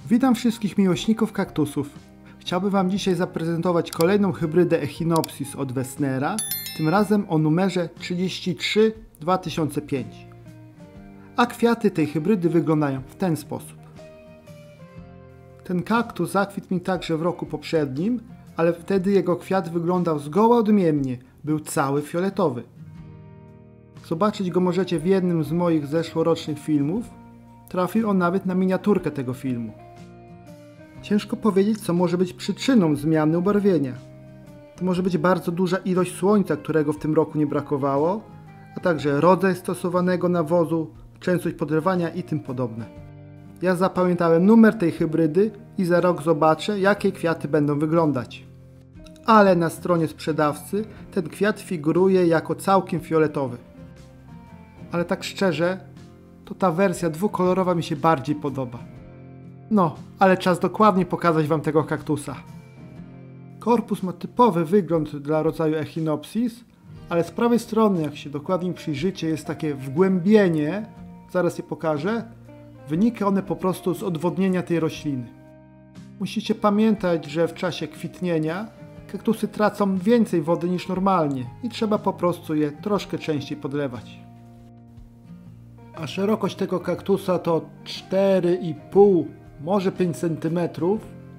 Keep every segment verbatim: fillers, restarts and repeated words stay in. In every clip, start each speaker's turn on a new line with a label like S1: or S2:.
S1: Witam wszystkich miłośników kaktusów. Chciałbym Wam dzisiaj zaprezentować kolejną hybrydę Echinopsis od Wessnera, tym razem o numerze trzydzieści trzy dwa tysiące pięć. A kwiaty tej hybrydy wyglądają w ten sposób. Ten kaktus zakwitł mi także w roku poprzednim, ale wtedy jego kwiat wyglądał zgoła odmiennie, był cały fioletowy. Zobaczyć go możecie w jednym z moich zeszłorocznych filmów. Trafił on nawet na miniaturkę tego filmu. Ciężko powiedzieć, co może być przyczyną zmiany ubarwienia. To może być bardzo duża ilość słońca, którego w tym roku nie brakowało, a także rodzaj stosowanego nawozu, częstość podlewania i tym podobne. Ja zapamiętałem numer tej hybrydy i za rok zobaczę, jakie kwiaty będą wyglądać. Ale na stronie sprzedawcy ten kwiat figuruje jako całkiem fioletowy. Ale tak szczerze, to ta wersja dwukolorowa mi się bardziej podoba. No, ale czas dokładnie pokazać Wam tego kaktusa. Korpus ma typowy wygląd dla rodzaju Echinopsis, ale z prawej strony, jak się dokładnie przyjrzycie, jest takie wgłębienie, zaraz je pokażę. Wynika one po prostu z odwodnienia tej rośliny. Musicie pamiętać, że w czasie kwitnienia kaktusy tracą więcej wody niż normalnie i trzeba po prostu je troszkę częściej podlewać. A szerokość tego kaktusa to cztery i pół, może pięć centymetrów.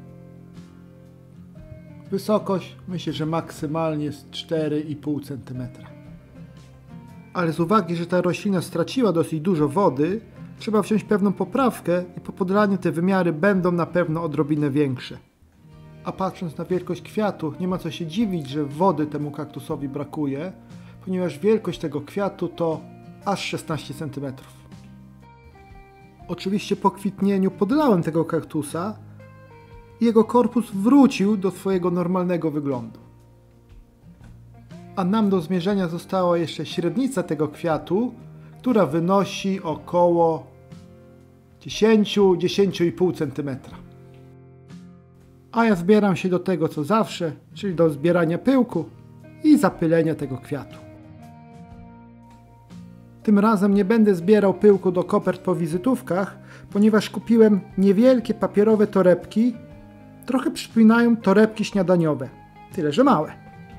S1: Wysokość myślę, że maksymalnie jest cztery i pół centymetra. Ale z uwagi, że ta roślina straciła dosyć dużo wody, trzeba wziąć pewną poprawkę i po podlaniu te wymiary będą na pewno odrobinę większe. A patrząc na wielkość kwiatu, nie ma co się dziwić, że wody temu kaktusowi brakuje, ponieważ wielkość tego kwiatu to aż szesnaście centymetrów. Oczywiście po kwitnieniu podlałem tego kaktusa i jego korpus wrócił do swojego normalnego wyglądu. A nam do zmierzenia została jeszcze średnica tego kwiatu, która wynosi około dziesięć do dziesięciu i pół centymetra. A ja zbieram się do tego co zawsze, czyli do zbierania pyłku i zapylenia tego kwiatu. Tym razem nie będę zbierał pyłku do kopert po wizytówkach, ponieważ kupiłem niewielkie papierowe torebki. Trochę przypominają torebki śniadaniowe, tyle że małe.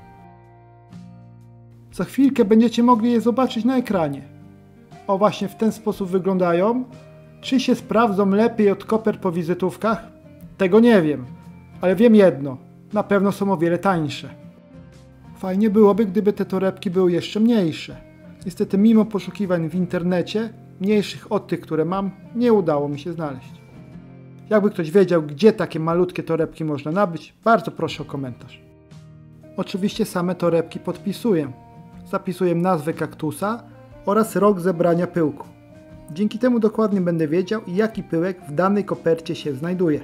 S1: Za chwilkę będziecie mogli je zobaczyć na ekranie. O, właśnie w ten sposób wyglądają. Czy się sprawdzą lepiej od kopert po wizytówkach? Tego nie wiem, ale wiem jedno, na pewno są o wiele tańsze. Fajnie byłoby, gdyby te torebki były jeszcze mniejsze. Niestety mimo poszukiwań w internecie, mniejszych od tych, które mam, nie udało mi się znaleźć. Jakby ktoś wiedział, gdzie takie malutkie torebki można nabyć, bardzo proszę o komentarz. Oczywiście same torebki podpisuję. Zapisuję nazwę kaktusa oraz rok zebrania pyłku. Dzięki temu dokładnie będę wiedział, jaki pyłek w danej kopercie się znajduje.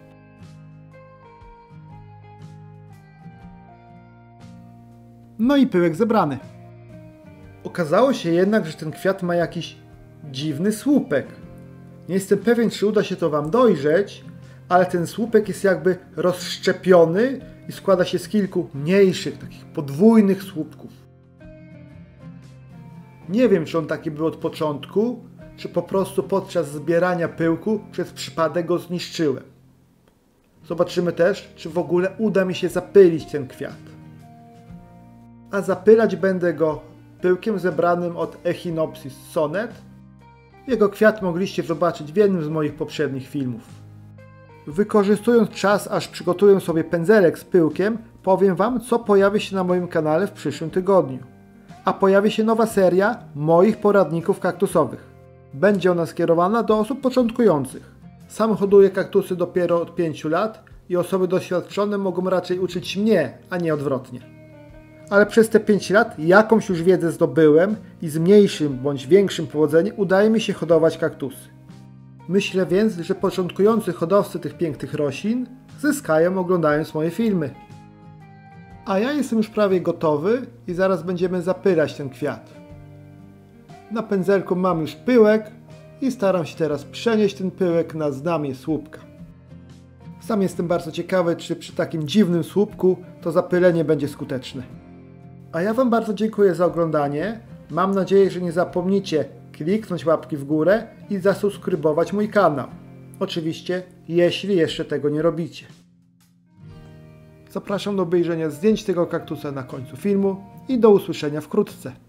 S1: No i pyłek zebrany. Okazało się jednak, że ten kwiat ma jakiś dziwny słupek. Nie jestem pewien, czy uda się to Wam dojrzeć, ale ten słupek jest jakby rozszczepiony i składa się z kilku mniejszych, takich podwójnych słupków. Nie wiem, czy on taki był od początku, czy po prostu podczas zbierania pyłku przez przypadek go zniszczyłem. Zobaczymy też, czy w ogóle uda mi się zapylić ten kwiat. A zapylać będę go pyłkiem zebranym od Echinopsis Sonnet. Jego kwiat mogliście zobaczyć w jednym z moich poprzednich filmów. Wykorzystując czas, aż przygotuję sobie pędzelek z pyłkiem, powiem Wam, co pojawi się na moim kanale w przyszłym tygodniu. A pojawi się nowa seria moich poradników kaktusowych. Będzie ona skierowana do osób początkujących. Sam hoduję kaktusy dopiero od pięciu lat i osoby doświadczone mogą raczej uczyć mnie, a nie odwrotnie. Ale przez te pięć lat jakąś już wiedzę zdobyłem i z mniejszym bądź większym powodzeniem udaje mi się hodować kaktusy. Myślę więc, że początkujący hodowcy tych pięknych roślin zyskają oglądając moje filmy. A ja jestem już prawie gotowy i zaraz będziemy zapylać ten kwiat. Na pędzelku mam już pyłek i staram się teraz przenieść ten pyłek na znamię słupka. Sam jestem bardzo ciekawy, czy przy takim dziwnym słupku to zapylenie będzie skuteczne. A ja Wam bardzo dziękuję za oglądanie. Mam nadzieję, że nie zapomnicie kliknąć łapki w górę i zasubskrybować mój kanał. Oczywiście, jeśli jeszcze tego nie robicie. Zapraszam do obejrzenia zdjęć tego kaktusa na końcu filmu i do usłyszenia wkrótce.